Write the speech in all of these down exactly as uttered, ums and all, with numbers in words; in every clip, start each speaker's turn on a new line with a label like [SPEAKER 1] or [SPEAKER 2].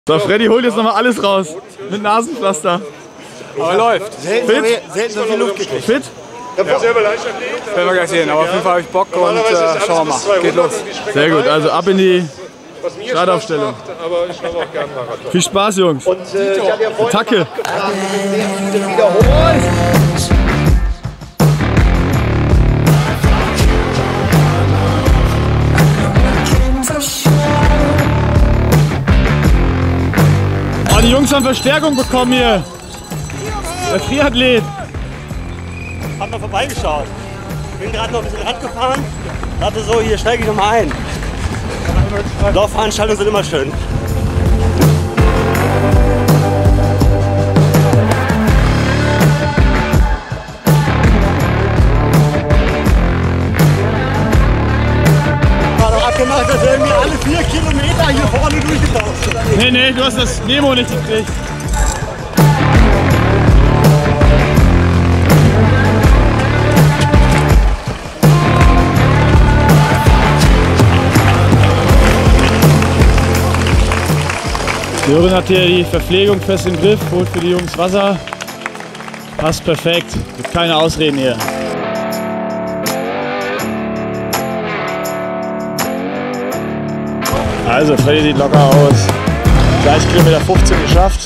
[SPEAKER 1] So, Freddy holt jetzt nochmal alles raus. Mit Nasenpflaster.
[SPEAKER 2] Aber läuft.
[SPEAKER 3] Selten,
[SPEAKER 1] Fit?
[SPEAKER 3] So, selten so viel Luft gekriegt.
[SPEAKER 1] Fit?
[SPEAKER 2] Ja. Werden wir gleich sehen, aber auf jeden Fall habe ich Bock und äh, schauen wir mal. Geht los.
[SPEAKER 1] Sehr gut, also ab in die Startaufstellung. Viel Spaß, Jungs.
[SPEAKER 3] Und äh, ich habe ja vorhin
[SPEAKER 1] Attacke.
[SPEAKER 3] sehr viele wiederholt.
[SPEAKER 1] Oh, die Jungs haben Verstärkung bekommen hier. Der Triathlet.
[SPEAKER 4] Hab mal vorbeigeschaut. Bin gerade noch ein bisschen Rad gefahren. Dachte so, hier steige ich noch mal ein. Laufveranstaltungen sind immer schön. War doch abgemacht, dass irgendwie alle vier Kilometer hier vorne durchgelaufen sind.
[SPEAKER 1] Nee, nee, du hast das Nemo nicht gekriegt. Sören hat hier die Verpflegung fest im Griff, holt für die Jungs Wasser. Passt perfekt, gibt keine Ausreden hier. Also Freddy sieht locker aus. Gleich Kilometer fünfzehn geschafft.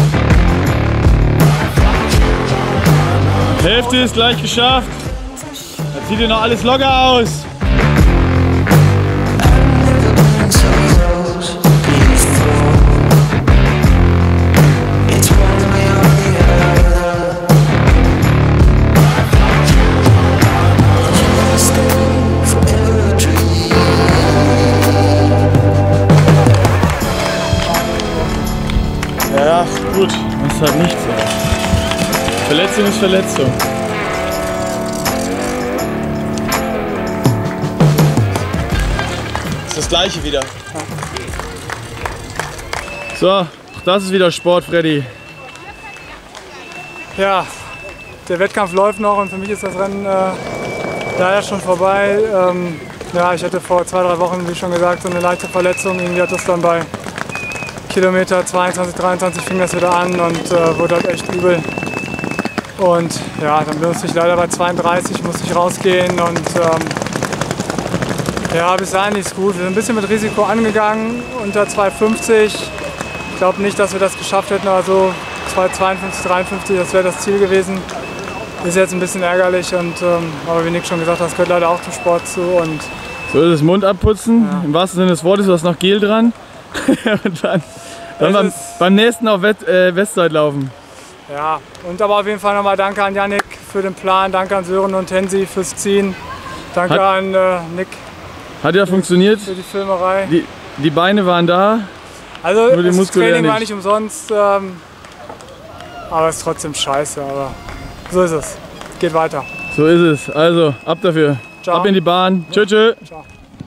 [SPEAKER 1] Hälfte ist gleich geschafft. Jetzt sieht hier noch alles locker aus. Ja, gut, das ist halt nichts. Ey. Verletzung ist Verletzung. Das ist das gleiche wieder. So, auch das ist wieder Sport, Freddy.
[SPEAKER 2] Ja, der Wettkampf läuft noch und für mich ist das Rennen äh, leider schon vorbei. Ähm, ja, ich hatte vor zwei, drei Wochen, wie schon gesagt, so eine leichte Verletzung. Irgendwie hat das dann bei Kilometer zweiundzwanzig, dreiundzwanzig fing das wieder an und äh, wurde halt echt übel. Und ja, dann musste ich leider bei zweiunddreißig musste ich rausgehen und ähm, ja, bis dahin ist gut. Wir sind ein bisschen mit Risiko angegangen, unter zwei fünfzig. Ich glaube nicht, dass wir das geschafft hätten, also zwei zweiundfünfzig, dreiundfünfzig, das wäre das Ziel gewesen. Ist jetzt ein bisschen ärgerlich, und, ähm, aber wie Nick schon gesagt hat, das gehört leider auch zum Sport zu. Und
[SPEAKER 1] so ist es, Mund abputzen,
[SPEAKER 2] ja.
[SPEAKER 1] Im wahrsten Sinne des Wortes, du hast noch Gel dran. Und dann dann beim, beim nächsten auf West, äh, Westside laufen.
[SPEAKER 2] Ja, und aber auf jeden Fall nochmal danke an Yannick für den Plan, danke an Sören und Tensi fürs Ziehen, danke
[SPEAKER 1] hat,
[SPEAKER 2] an äh, Nick.
[SPEAKER 1] Hat ja funktioniert.
[SPEAKER 2] Für die Filmerei.
[SPEAKER 1] Die, die Beine waren da.
[SPEAKER 2] Also
[SPEAKER 1] nur die
[SPEAKER 2] das Training
[SPEAKER 1] nicht.
[SPEAKER 2] war nicht umsonst, ähm, aber es ist trotzdem scheiße, aber so ist es. Geht weiter.
[SPEAKER 1] So ist es. Also ab dafür.
[SPEAKER 2] Ciao.
[SPEAKER 1] Ab in die Bahn. Tschö, tschö.
[SPEAKER 2] Ciao.